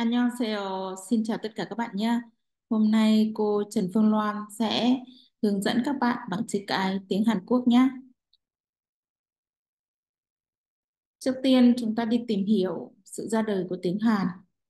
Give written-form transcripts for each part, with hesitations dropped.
Annyeonghaseyo, xin chào tất cả các bạn nhé. Hôm nay cô Trần Phương Loan sẽ hướng dẫn các bạn bằng chữ cái tiếng Hàn Quốc nhé. Trước tiên chúng ta đi tìm hiểu sự ra đời của tiếng Hàn.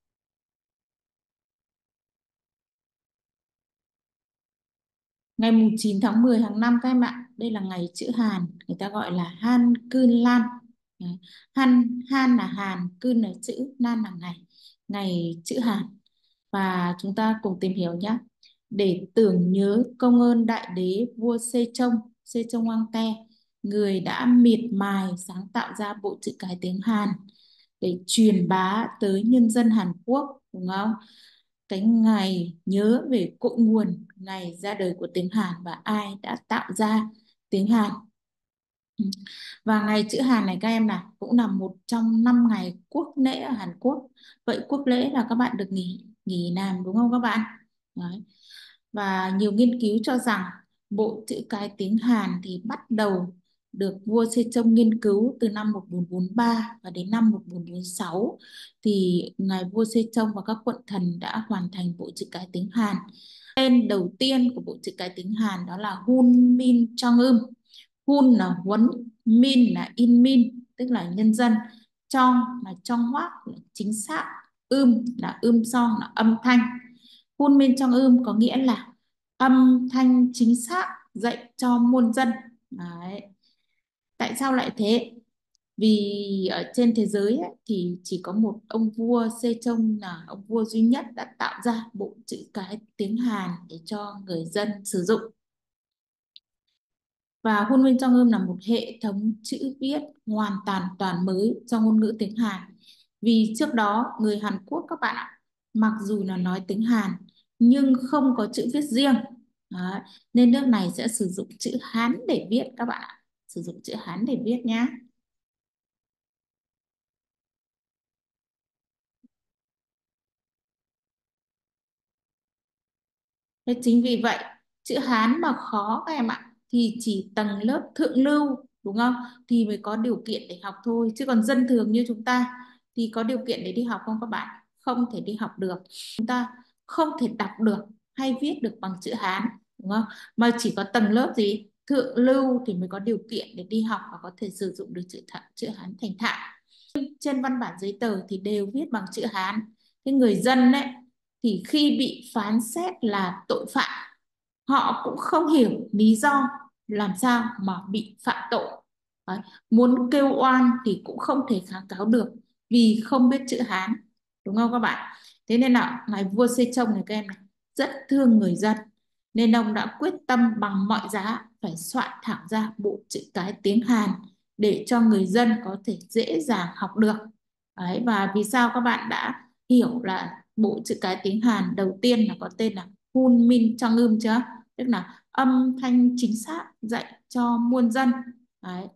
Ngày mùng 9 tháng 10 hàng năm các em ạ, đây là ngày chữ Hàn, người ta gọi là Hangullan. Đấy, Han là Hàn, Kun là chữ, Lan là ngày chữ Hàn. Và chúng ta cùng tìm hiểu nhé. Để tưởng nhớ công ơn đại đế vua Sejong Hoàng Te, người đã miệt mài sáng tạo ra bộ chữ cái tiếng Hàn để truyền bá tới nhân dân Hàn Quốc, đúng không? Cái ngày nhớ về cội nguồn, ngày ra đời của tiếng Hàn và ai đã tạo ra tiếng Hàn. Và ngày chữ Hàn này các em nào cũng là một trong 5 ngày quốc lễ ở Hàn Quốc. Vậy quốc lễ là các bạn được nghỉ nghỉ làm đúng không các bạn? Đấy. Và nhiều nghiên cứu cho rằng bộ chữ cái tiếng Hàn thì bắt đầu được vua Sejong nghiên cứu từ năm 1443 và đến năm 1446 thì ngài vua Sejong và các quận thần đã hoàn thành bộ chữ cái tiếng Hàn. Tên đầu tiên của bộ chữ cái tiếng Hàn đó là Hun Min Jeong-eum. Hun là huấn, Min là in min, tức là nhân dân. Trong là trong hoác, là chính xác. Là song, là âm thanh. Hun Min trong có nghĩa là âm thanh chính xác dạy cho muôn dân. Đấy. Tại sao lại thế? Vì ở trên thế giới ấy, thì chỉ có một ông vua Sejong là ông vua duy nhất đã tạo ra bộ chữ cái tiếng Hàn để cho người dân sử dụng. Và Hun Min Jeong là một hệ thống chữ viết hoàn toàn mới cho ngôn ngữ tiếng Hàn. Vì trước đó người Hàn Quốc các bạn ạ, mặc dù là nói tiếng Hàn nhưng không có chữ viết riêng. Đấy. Nên nước này sẽ sử dụng chữ Hán để viết các bạn ạ. Sử dụng chữ Hán để viết nhé. Thế chính vì vậy chữ Hán mà khó các em ạ thì chỉ tầng lớp thượng lưu đúng không thì mới có điều kiện để học thôi, chứ còn dân thường như chúng ta thì có điều kiện để đi học không các bạn? Không thể đi học được, chúng ta không thể đọc được hay viết được bằng chữ Hán đúng không, mà chỉ có tầng lớp gì thượng lưu thì mới có điều kiện để đi học và có thể sử dụng được chữ Hán thành thạo. Trên văn bản giấy tờ thì đều viết bằng chữ Hán. Cái người dân đấy thì khi bị phán xét là tội phạm, họ cũng không hiểu lý do làm sao mà bị phạm tội. Đấy. Muốn kêu oan thì cũng không thể kháng cáo được vì không biết chữ Hán, đúng không các bạn? Thế nên là ngài vua Sejong này các em này rất thương người dân, nên ông đã quyết tâm bằng mọi giá phải soạn thảo ra bộ chữ cái tiếng Hàn để cho người dân có thể dễ dàng học được. Đấy, và vì sao các bạn đã hiểu là bộ chữ cái tiếng Hàn đầu tiên là có tên là Hun Min Jeong chưa? Tức là âm thanh chính xác dạy cho muôn dân. Đấy.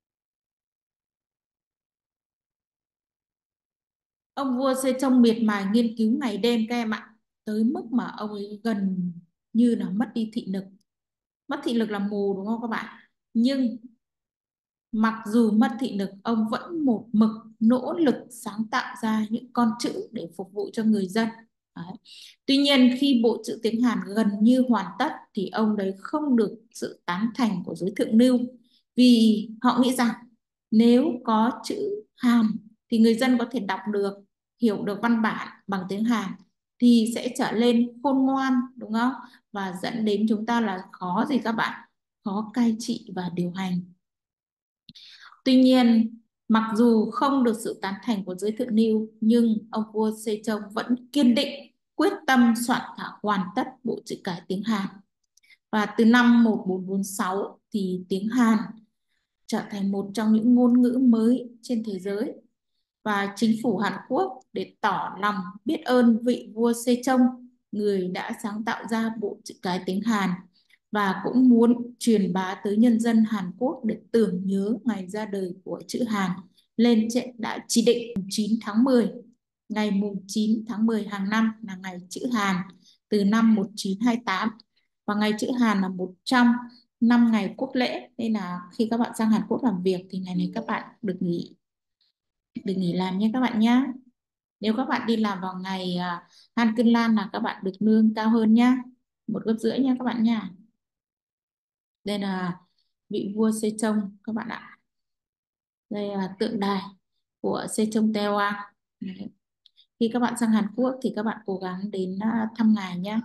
Ông vua Sejong miệt mài nghiên cứu ngày đêm các em ạ, tới mức mà ông ấy gần như là mất đi thị lực. Mất thị lực là mù đúng không các bạn? Nhưng mặc dù mất thị lực, ông vẫn một mực nỗ lực sáng tạo ra những con chữ để phục vụ cho người dân. Đấy. Tuy nhiên khi bộ chữ tiếng Hàn gần như hoàn tất thì ông đấy không được sự tán thành của giới thượng lưu, vì họ nghĩ rằng nếu có chữ Hàn thì người dân có thể đọc được, hiểu được văn bản bằng tiếng Hàn thì sẽ trở lên khôn ngoan đúng không? Và dẫn đến chúng ta là khó gì các bạn? Khó cai trị và điều hành. Tuy nhiên, mặc dù không được sự tán thành của giới thượng lưu, nhưng ông vua Sejong vẫn kiên định, quyết tâm soạn thảo hoàn tất bộ chữ cái tiếng Hàn. Và từ năm 1446 thì tiếng Hàn trở thành một trong những ngôn ngữ mới trên thế giới. Và chính phủ Hàn Quốc để tỏ lòng biết ơn vị vua Sejong, người đã sáng tạo ra bộ chữ cái tiếng Hàn, và cũng muốn truyền bá tới nhân dân Hàn Quốc để tưởng nhớ ngày ra đời của chữ Hàn, lên đã chỉ định 9 tháng 10, ngày mùng 9 tháng 10 hàng năm là ngày chữ Hàn từ năm 1928, và ngày chữ Hàn là một trong 5 ngày quốc lễ, nên là khi các bạn sang Hàn Quốc làm việc thì ngày này các bạn được nghỉ làm nhé các bạn nhé. Nếu các bạn đi làm vào ngày Han Cân Lan là các bạn được lương cao hơn nhá, 1,5 gấp nha các bạn nha. Đây là vị vua Sejong các bạn ạ. Đây là tượng đài của Sejong Taewang. Đấy. Khi các bạn sang Hàn Quốc thì các bạn cố gắng đến thăm ngài nhé.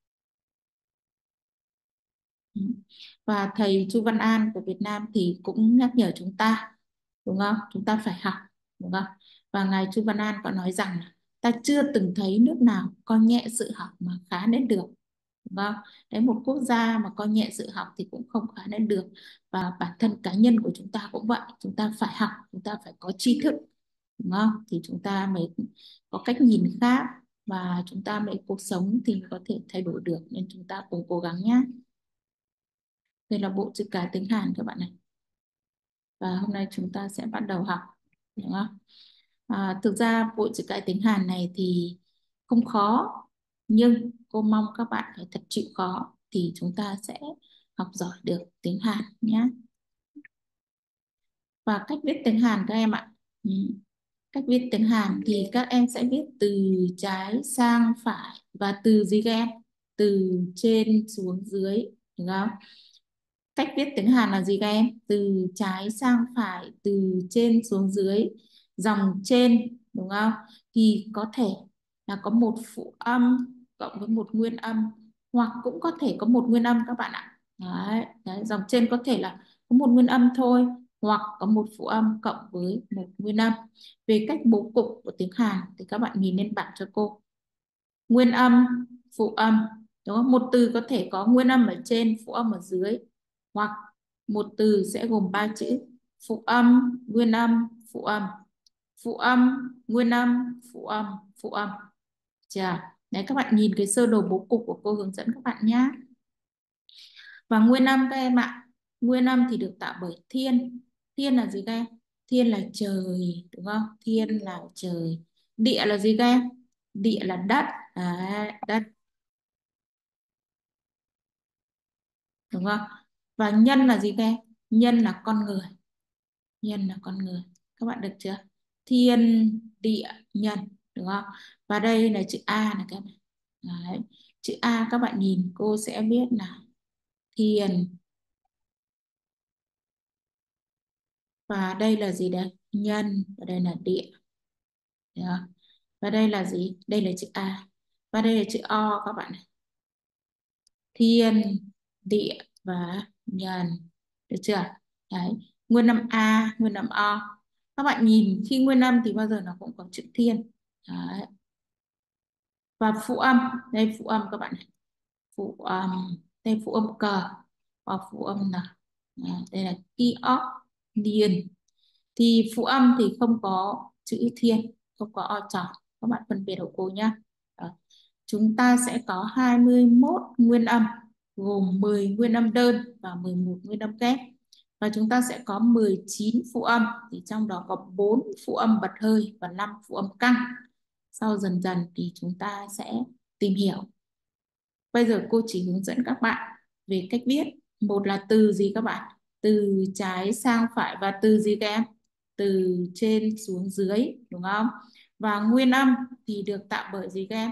Ừ. Và thầy Chu Văn An của Việt Nam thì cũng nhắc nhở chúng ta, đúng không? Chúng ta phải học, đúng không? Và ngài Chu Văn An có nói rằng là ta chưa từng thấy nước nào coi nhẹ sự học mà khá lên được, đúng không? Đấy, một quốc gia mà coi nhẹ sự học thì cũng không khá lên được. Và bản thân cá nhân của chúng ta cũng vậy, chúng ta phải học, chúng ta phải có tri thức, đúng không? Thì chúng ta mới có cách nhìn khác và chúng ta mới cuộc sống thì có thể thay đổi được, nên chúng ta cùng cố gắng nhé. Đây là bộ chữ cái tiếng Hàn các bạn này. Và hôm nay chúng ta sẽ bắt đầu học, đúng không? Thực ra bộ chữ cái tiếng Hàn này thì không khó, nhưng cô mong các bạn phải thật chịu khó thì chúng ta sẽ học giỏi được tiếng Hàn nhé. Và cách viết tiếng Hàn các em ạ. Ừ. Cách viết tiếng Hàn thì các em sẽ viết từ trái sang phải và từ gì các em? Từ trên xuống dưới, đúng không? Cách viết tiếng Hàn là gì các em? Từ trái sang phải, từ trên xuống dưới, dòng trên, đúng không? Thì có thể là có một phụ âm cộng với một nguyên âm, hoặc cũng có thể có một nguyên âm các bạn ạ. Đấy, đấy, dòng trên có thể là có một nguyên âm thôi, hoặc có một phụ âm cộng với một nguyên âm. Về cách bố cục của tiếng Hàn thì các bạn nhìn lên bảng cho cô. Nguyên âm, phụ âm, đúng không? Một từ có thể có nguyên âm ở trên, phụ âm ở dưới, hoặc một từ sẽ gồm 3 chữ: phụ âm, nguyên âm, phụ âm, phụ âm, nguyên âm, phụ âm, phụ âm. Chưa? Đấy, các bạn nhìn cái sơ đồ bố cục của cô hướng dẫn các bạn nhé. Và nguyên âm các em ạ, nguyên âm thì được tạo bởi thiên. Thiên là gì các em? Thiên là trời, đúng không? Thiên là trời. Địa là gì các em? Địa là đất. Đấy, đất, đúng không? Và nhân là gì các em? Nhân là con người. Nhân là con người. Các bạn được chưa? Thiên, địa, nhân, đúng không? Và đây là chữ A này các em. Đấy. Chữ A các bạn nhìn cô sẽ viết là thiên. Và đây là gì đây? Nhân. Và đây là địa. Được không? Và đây là gì? Đây là chữ A. Và đây là chữ O các bạn này. Thiên, địa và nhân. Được chưa? Đấy. Nguyên âm A, nguyên âm O. Các bạn nhìn khi nguyên âm thì bao giờ nó cũng có chữ thiên. Đấy. Và phụ âm, đây phụ âm các bạn này. Phụ âm, đây phụ âm cờ và phụ âm n. Đây là ki óc, điền. Thì phụ âm thì không có chữ thiên, không có o tròn. Các bạn phân biệt hộ cô nhé. Chúng ta sẽ có 21 nguyên âm, gồm 10 nguyên âm đơn và 11 nguyên âm kép. Và chúng ta sẽ có 19 phụ âm, thì trong đó có 4 phụ âm bật hơi và 5 phụ âm căng. Sau dần dần thì chúng ta sẽ tìm hiểu. Bây giờ cô chỉ hướng dẫn các bạn về cách viết. Một là từ gì các bạn? Từ trái sang phải và từ gì các em? Từ trên xuống dưới, đúng không? Và nguyên âm thì được tạo bởi gì các em?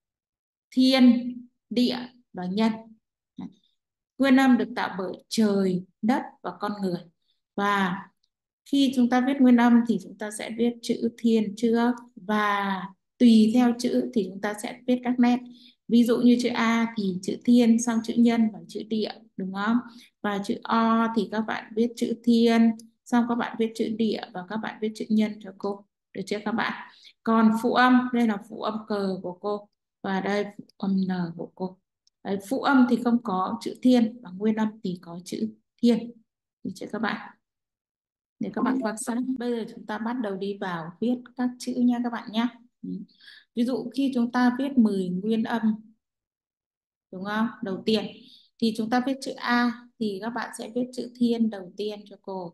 Thiên, địa và nhân. Nguyên âm được tạo bởi trời, đất và con người. Và khi chúng ta viết nguyên âm thì chúng ta sẽ viết chữ thiên trước, và tùy theo chữ thì chúng ta sẽ viết các nét. Ví dụ như chữ A thì chữ thiên, xong chữ nhân và chữ địa, đúng không? Và chữ O thì các bạn viết chữ thiên, xong các bạn viết chữ địa và các bạn viết chữ nhân cho cô. Được chưa các bạn? Còn phụ âm, đây là phụ âm cờ của cô. Và đây phụ âm N của cô. Đấy, phụ âm thì không có chữ thiên và nguyên âm thì có chữ thiên. Được chưa các bạn? Để các bạn quan sát. Bây giờ chúng ta bắt đầu đi vào viết các chữ nha các bạn nhé. Ừ. Ví dụ khi chúng ta viết 10 nguyên âm, đúng không? Đầu tiên thì chúng ta viết chữ A thì các bạn sẽ viết chữ thiên đầu tiên cho cô.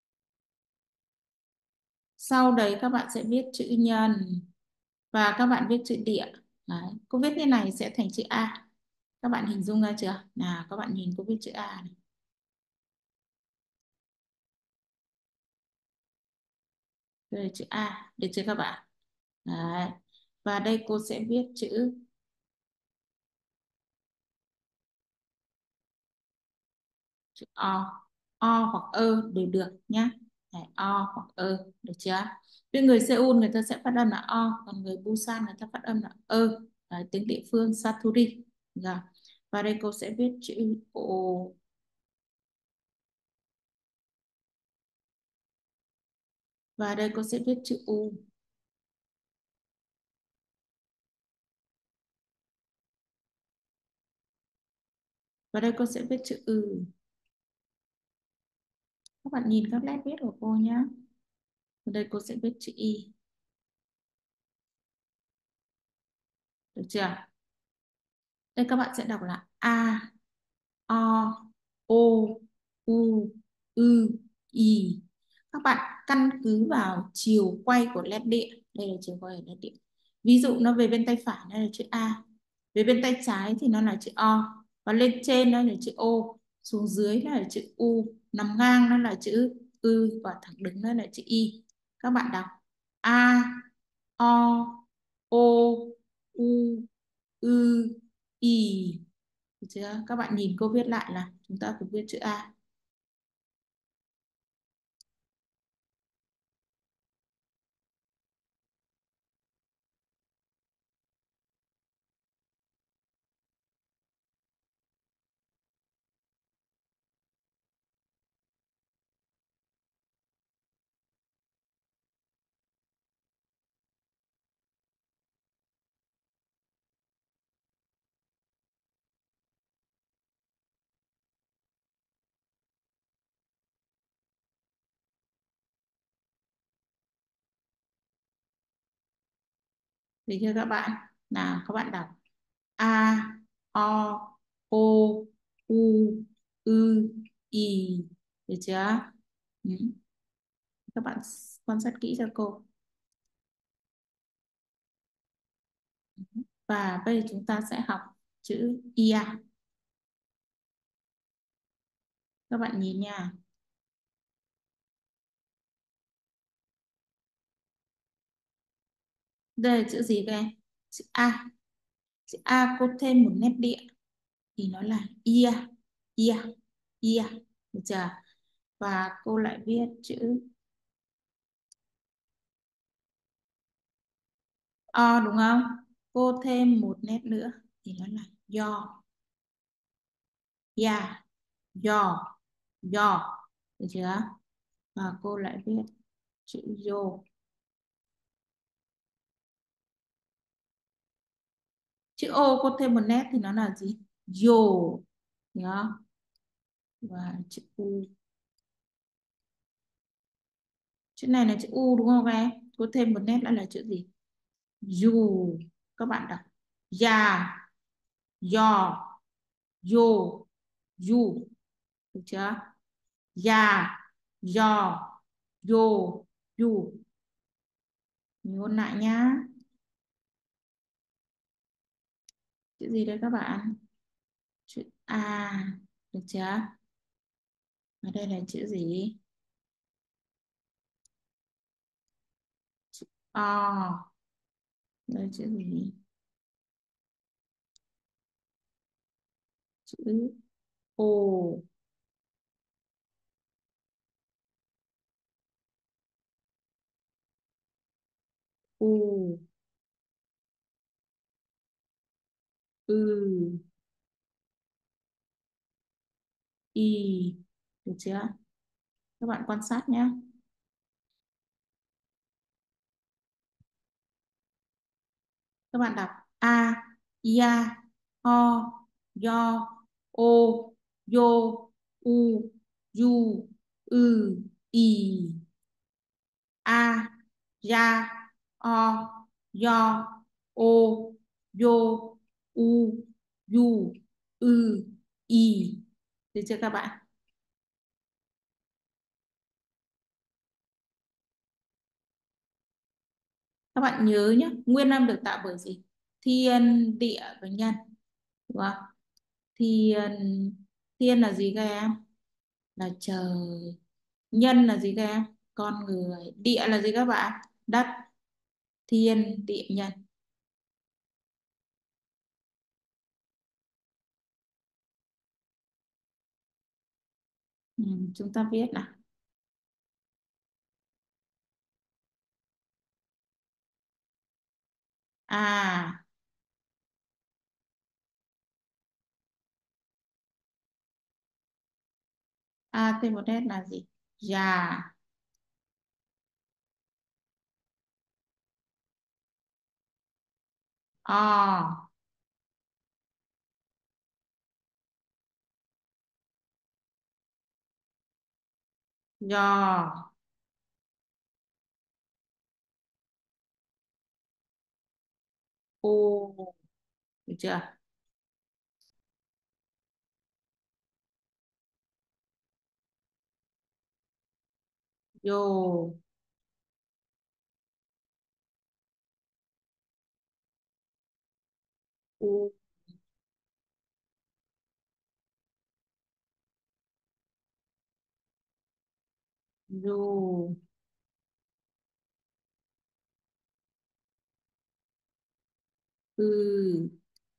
Sau đấy các bạn sẽ viết chữ nhân và các bạn viết chữ địa. Đấy. Cô viết như này sẽ thành chữ A. Các bạn hình dung ra chưa? Nào các bạn nhìn cô viết chữ A này. Đây là chữ A, được chưa các bạn? Đấy. Và đây cô sẽ viết chữ O, O hoặc ơ đều được nhá. Đấy, O hoặc ơ, được chưa? Với người Seoul người ta sẽ phát âm là O, còn người Busan người ta phát âm là ơ. Đấy, tiếng địa phương Saturi. Rồi. Và đây cô sẽ viết chữ O. Và đây cô sẽ viết chữ U. Và đây cô sẽ viết chữ Ừ. Các bạn nhìn các nét viết của cô nhé. Ở đây cô sẽ viết chữ Y. Được chưa? Đây các bạn sẽ đọc là A, O, O, U, Ư, Y. Các bạn căn cứ vào chiều quay của nét đĩa. Đây là chiều quay của nét đĩa. Ví dụ nó về bên tay phải nó là chữ A. Về bên tay trái thì nó là chữ O. Và lên trên nó là chữ O. Xuống dưới nó là chữ U. Nằm ngang nó là chữ Ư. Và thẳng đứng nó là chữ Y. Các bạn đọc A, O, O, U, Ư, Y. Được chưa? Các bạn nhìn cô viết lại là chúng ta cùng viết chữ A. Được chưa các bạn? Nào các bạn đọc A, O, O, U, Ư, Y. Được chưa? Ừ. Các bạn quan sát kỹ cho cô. Và bây giờ chúng ta sẽ học chữ IA. Các bạn nhìn nha. Đây là chữ gì các em? Chữ A. Chữ A có thêm một nét đĩa thì nó là IA. IA. IA. Được chưa? Và cô lại viết chữ O đúng không? Cô thêm một nét nữa thì nó là do. Ya. Do. Do. Được chưa? Và cô lại viết chữ yo. Chữ O cô thêm một nét thì nó là gì? Yo. Được không? Và chữ U. Chữ này là chữ U đúng không các em? Cô thêm một nét nữa là chữ gì? You. Các bạn đọc ya, yo, yo, you. Được chưa? Ya, yo, yo, you. Mình ôn lại nhá. Chữ gì đây các bạn? Chữ A. Được chưa? Ở đây là chữ gì? Chữ O. Đây chữ gì? Chữ O. U. Ư. Y. Được chưa? Các bạn quan sát nhé. Các bạn đọc A, Ya, O, Do, O, Yo, U, Du, Ư, Y. A, Ya, O, Do, O, Yo, U, Du, Ư, Y. Được chưa các bạn? Các bạn nhớ nhé, nguyên âm được tạo bởi gì? Thiên, địa và nhân. Đúng không? Thiên, thiên là gì các em? Là trời. Nhân là gì các em? Con người. Địa là gì các bạn? Đất. thiên địa nhân. Ừ, chúng ta viết nào. À, a thêm một nét là gì? Già. O. Giò. U. Được chưa? Vô. U. Du. Ừ.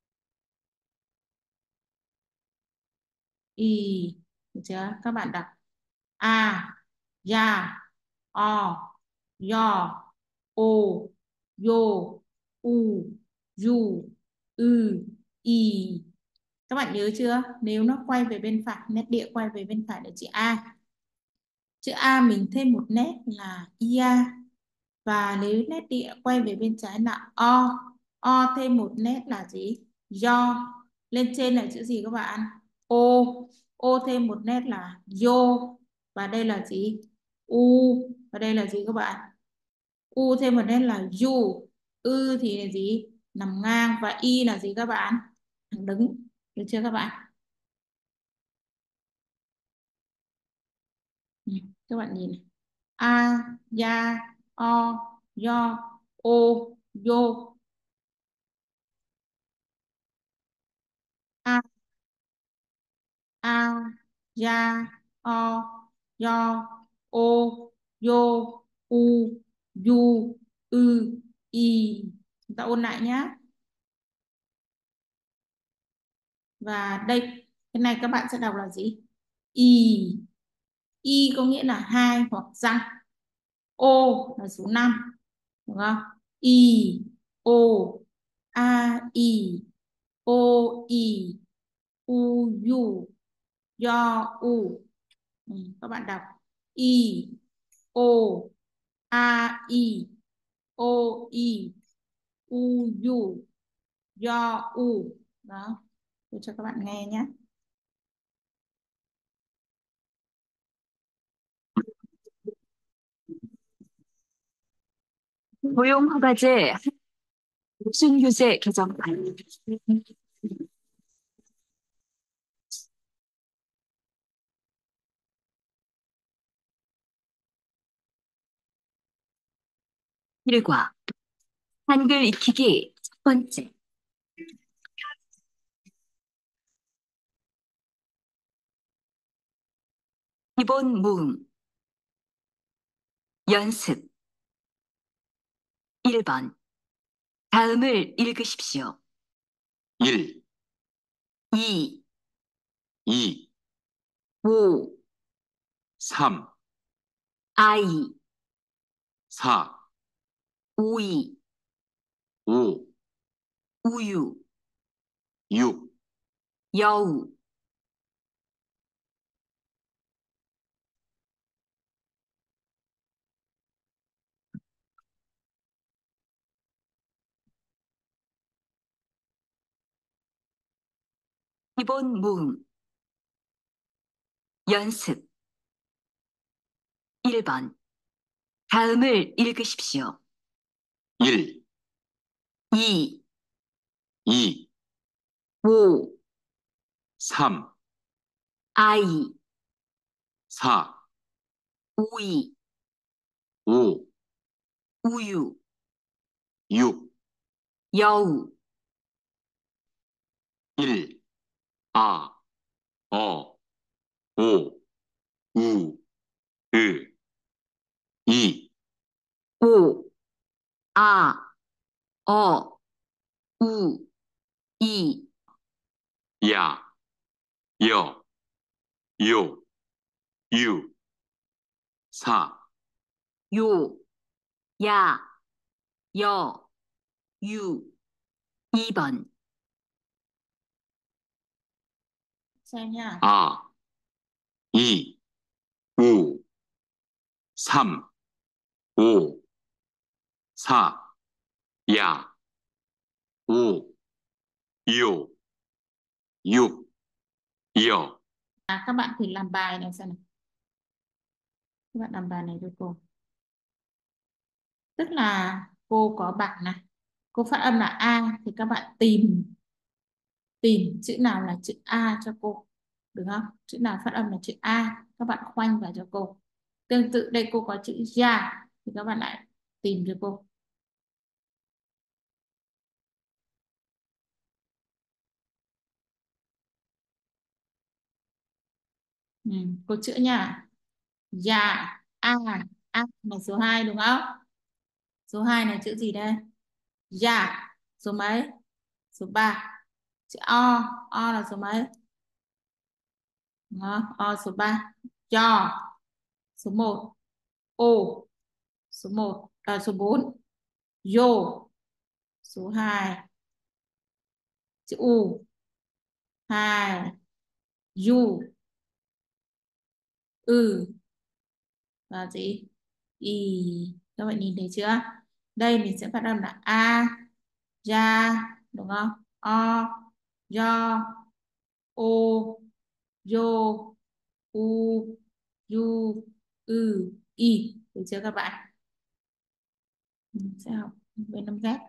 Y. Được chưa? Các bạn đọc. A. Ya. O. Yo. O. Yo. U. Du. Ư. Y. Các bạn nhớ chưa? Nếu nó quay về bên phải, nét đĩa quay về bên phải là chữ A. Chữ A mình thêm một nét là ia. Và nếu nét đĩa quay về bên trái là o. O thêm một nét là gì? Do. Lên trên là chữ gì các bạn? O. O thêm một nét là yo. Và đây là gì? U. Và đây là gì các bạn? U thêm một nét là du. Ư thì là gì? Nằm ngang. Và y là gì các bạn? Thẳng đứng. Được chưa các bạn? Ừ, các bạn nhìn này. A, ya, o, yo, o, yo. A, a, ya, o, yo, o, yo, u, du, ư, y. Chúng ta ôn lại nhé. Và đây, cái này các bạn sẽ đọc là gì? Y. Y có nghĩa là hai hoặc răng. O là số 5, đúng không? Y, o, a, y, o, y, u, u, do, u. Ừ, các bạn đọc y, o, a, y, o, y, u, u, do, u. Đó, tôi cho các bạn nghe nhé. 고용허가제 목순규제 개정안 1과 한글 익히기 첫 번째 기본 모음 연습 1번 다음을 읽으십시오. 1, 2, 2, 5 3, 아이 4, 오이 5, 우유 6, 여우 기본 모음 연습 1번 다음을 읽으십시오. 1, 2, 2, 5 3, 아이 4, 오이 5, 우유 6, 여우 1, 아, 어, 오, 우, 으, 2, 5 あ、お、う、い、 や、よ、よ、ゆ、さ、 よ、や、よ、ゆ。2번. Xem nha. 아, 이, 우, 3, 5, 4, 야, 5, 6, 6, 여. Các bạn thử làm bài này xem nào. Các bạn làm bài này cho cô. Tức là cô có bảng này. Cô phát âm là A thì các bạn tìm tìm chữ nào là chữ A cho cô. Được không? Chữ nào phát âm là chữ A, các bạn khoanh vào cho cô. Tương tự đây cô có chữ ja thì các bạn lại tìm cho cô. Cô chữa nha. Ja, A, A là số 2 đúng không? Số 2 là chữ gì đây? Ja. Số mấy? Số 3. Chữ O là số mấy? Đó, O số 3. Jo. Số 1. O. Số 1 à, số 4. Yo. Số 2. Chữ U. 2. U. Ừ. Và gì? Y. Các bạn nhìn thấy chưa? Đây mình sẽ phát âm là A, ja, đúng không? O, do, o, yo, u, u, y. Được chưa các bạn? Mình sẽ học bên năm ghép.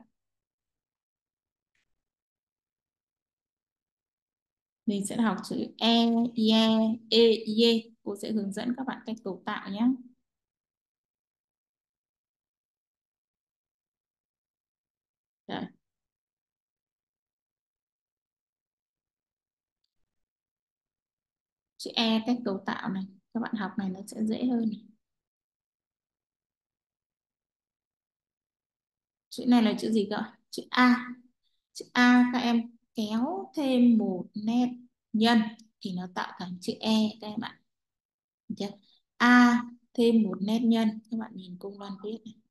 Mình sẽ học chữ e, ie. Cô sẽ hướng dẫn các bạn cách cấu tạo nhé. Đấy. Chữ e cách cấu tạo này, các bạn học này nó sẽ dễ hơn này. Chữ này là chữ gì cơ? Chữ A. Chữ A các em kéo thêm một nét nhân thì nó tạo thành chữ E các em ạ. Được chưa? A thêm một nét nhân, các bạn nhìn công văn viết này.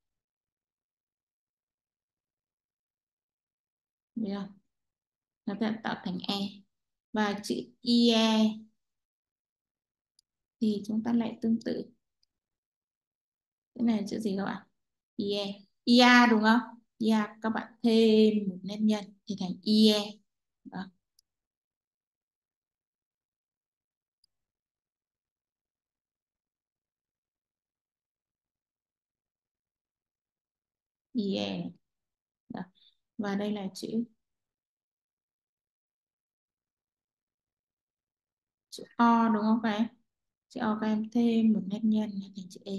Được không? Nó sẽ tạo thành E. Và chữ IE thì chúng ta lại tương tự. Cái này là chữ gì các bạn? IE. IA đúng không? IA các bạn thêm một nét nhân thì thành IE. Đó. IE. Đó. Và đây là chữ O đúng không các em? Chữ O các em thêm một nét nhân thành chữ E.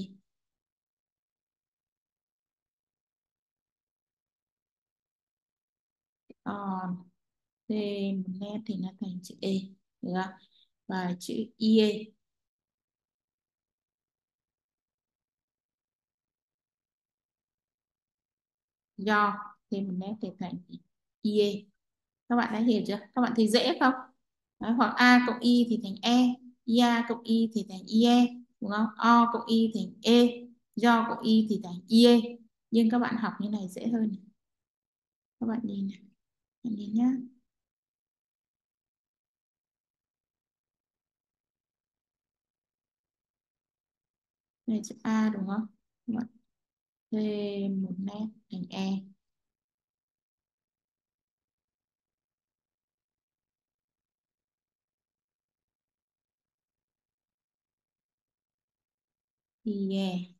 O thêm một nét thì nó thành chữ E. Được không? Và chữ IE. Do thêm một nét thì thành IE. Các bạn đã hiểu chưa? Các bạn thấy dễ không? Đấy, hoặc A cộng Y thì thành E, IA cộng Y thì thành IE, đúng không? O cộng Y thành E, do cộng Y thì thành IE. Nhưng các bạn học như này dễ hơn. Các bạn nhìn này, bạn nhìn nhá. Này chữ A đúng không? Các bạn thêm một nét thành E. IE.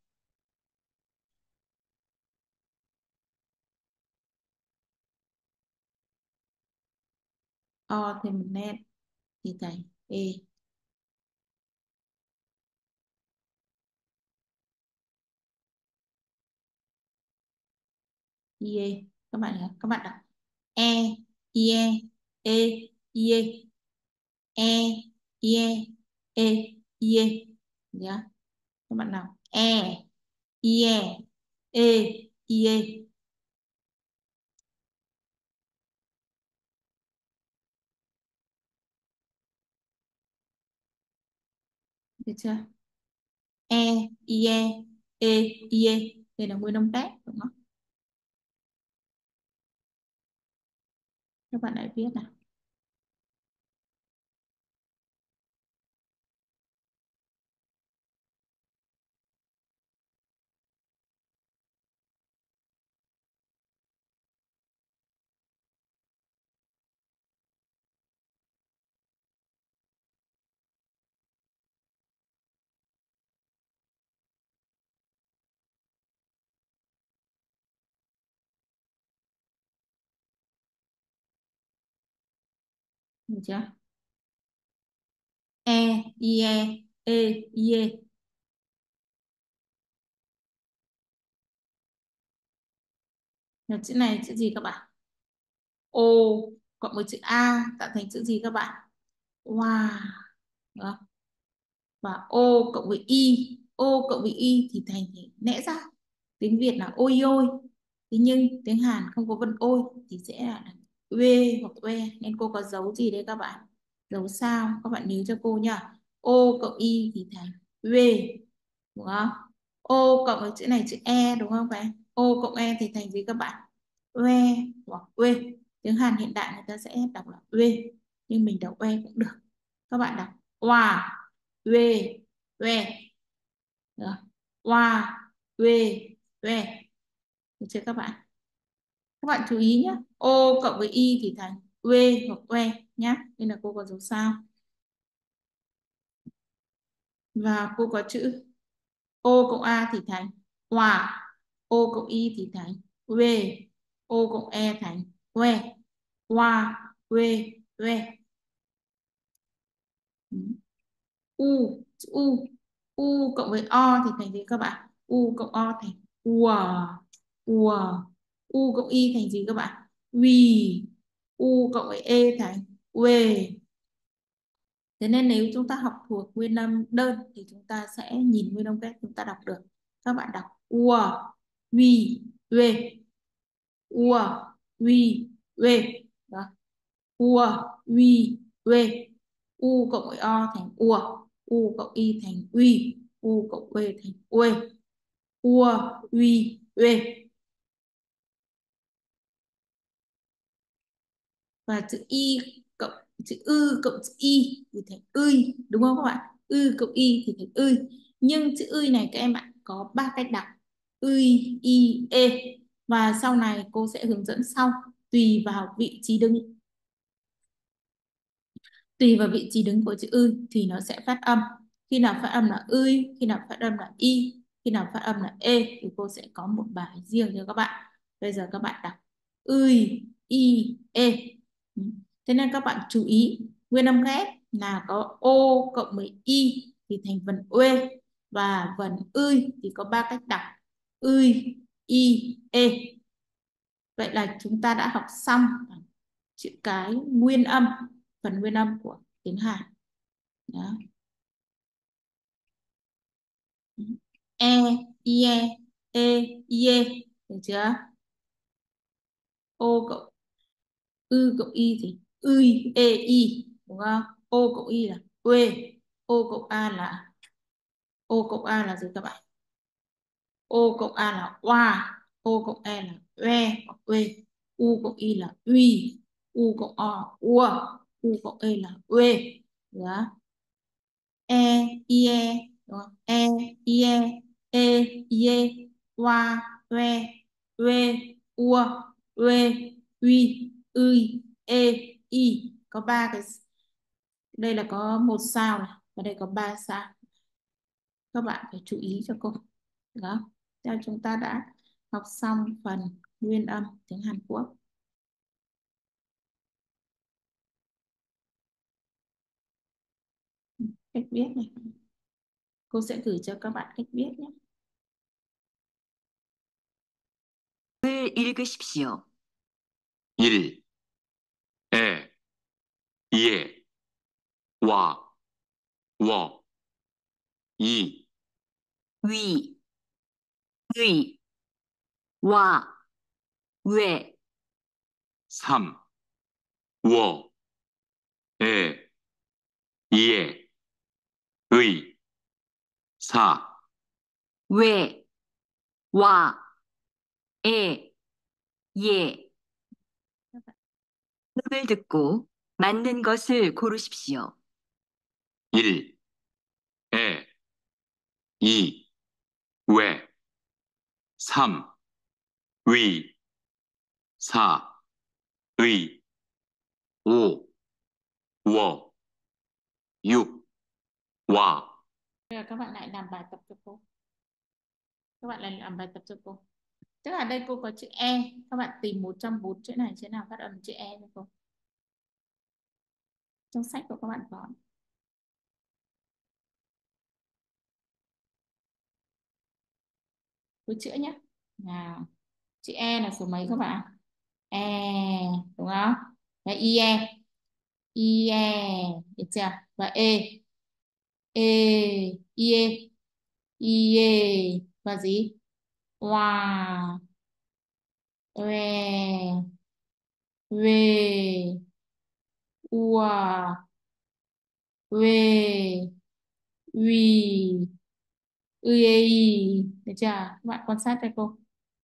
O thêm một nét thì thành E. IE. Các bạn nhớ, các bạn đọc E, IE, E, IE, E, IE, E, IE. Nhá. Các bạn nào E, IE, E, IE. Được chưa? E, ie, ie. Đây là nguyên âm kép đúng không? Các bạn lại viết nào. Được chưa? E, ie. Là chữ này chữ gì các bạn? O cộng với chữ A tạo thành chữ gì các bạn? Wow. Được không? Và O cộng với Y. O cộng với Y thì thành thì lẽ ra tiếng Việt là ôi ôi. Thế nhưng tiếng Hàn không có vần ôi thì sẽ là uê hoặc uê. Nên cô có dấu gì đấy các bạn? Dấu sao? Các bạn nhớ cho cô nhá. O cộng Y thì thành uê. Đúng không? O cộng với chữ này chữ E đúng không các em? O cộng E thì thành gì các bạn? Uê hoặc uê. Tiếng Hàn hiện đại người ta sẽ đọc là uê. Nhưng mình đọc uê cũng được. Các bạn đọc wow, uê, uê. Được. Wow, uê, uê. Được chưa các bạn? Các bạn chú ý nhé. O cộng với Y thì thành uê hoặc uê nhé. Nên là cô có dấu sao. Và cô có chữ O cộng A thì thành hòa, O cộng Y thì thành uê, O cộng E thành uê, hòa, uê, uê. U, chữ U cộng với O thì thành gì các bạn? U cộng O thành ua, ua. U cộng Y thành gì các bạn? Uy. U cộng với E thành uê. Thế nên nếu chúng ta học thuộc nguyên âm đơn thì chúng ta sẽ nhìn nguyên âm kép chúng ta đọc được. Các bạn đọc ua, uy, uê, ua, uy, uê. Đó. Ua, uy, uê. U cộng với O thành ua, U cộng Y thành uy, U cộng uê thành uê. Ua, uy, uê. Và chữ Y cộng chữ ư cộng chữ Y thì thành ươi, đúng không các bạn? Ư cộng Y thì thành ươi. Nhưng chữ ươi này các em ạ có 3 cách đọc: ươi, y, e. Và sau này cô sẽ hướng dẫn sau, tùy vào vị trí đứng. Tùy vào vị trí đứng của chữ ươi thì nó sẽ phát âm. Khi nào phát âm là ươi, khi nào phát âm là y, khi nào phát âm là e thì cô sẽ có một bài riêng cho các bạn. Bây giờ các bạn đọc ươi, y, e. Thế nên các bạn chú ý nguyên âm ghép là có o cộng với y thì thành vần uê, và vần ươi thì có 3 cách đọc: ươi, y, e. Vậy là chúng ta đã học xong chữ cái nguyên âm, phần nguyên âm của tiếng Hàn. Đó. E, ie, e, ie. Được chưa? O cộng ư cộng y thì ươi, e, y. Đúng không? O cộng y là uê. O cộng A là gì các bạn? O cộng A là oa, O cộng E là uê hoặc uê, U cộng Y là uy, U cộng O ua, U cộng E là uê. Đó. E, ie, đúng không? E, ie, e, ie, oa, uê, uê, ua, uê, uy, ươi, e, y. Có 3 cái. Đây là có 1 sao này, và đây có 3 sao. Các bạn phải chú ý cho cô. Đó. Theo chúng ta đã học xong phần nguyên âm tiếng Hàn Quốc. Cách viết này. Cô sẽ gửi cho các bạn cách viết nhé. 을 읽으십시오. 1, 에, 예, 와, 워, 이, 위, 의, 와, 왜, 3, 워, 에, 예, 의, 4, 왜, 와, 에, 예. 음을 듣고 맞는 것을 고르십시오. 1, 에, 2, 왜, 3, 위, 4, 의, 5, 워, 6, 와. Bây giờ các bạn lại làm bài tập cho cô. Các bạn lại làm bài tập cho cô. Tức là đây cô có chữ E. Các bạn tìm một trong 4 chữ này, chữ nào phát âm chữ E cho cô. Trong sách của các bạn có. Cô chữa nhé. Nào. Chữ E là số mấy các bạn? E. Đúng không? Đấy, IE. IE. Được chưa? Và E. E. IE. IE. Và gì? Wow. Về. Về. Ua. Về. Vì. Ui. Được chưa? Các bạn quan sát cho cô.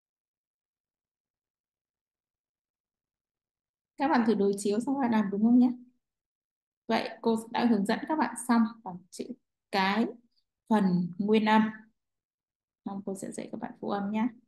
Các bạn thử đối chiếu xong rồi làm đúng không nhé? Vậy cô đã hướng dẫn các bạn xong bằng chữ cái phần nguyên âm. Xong cô sẽ dạy các bạn phụ âm nhé.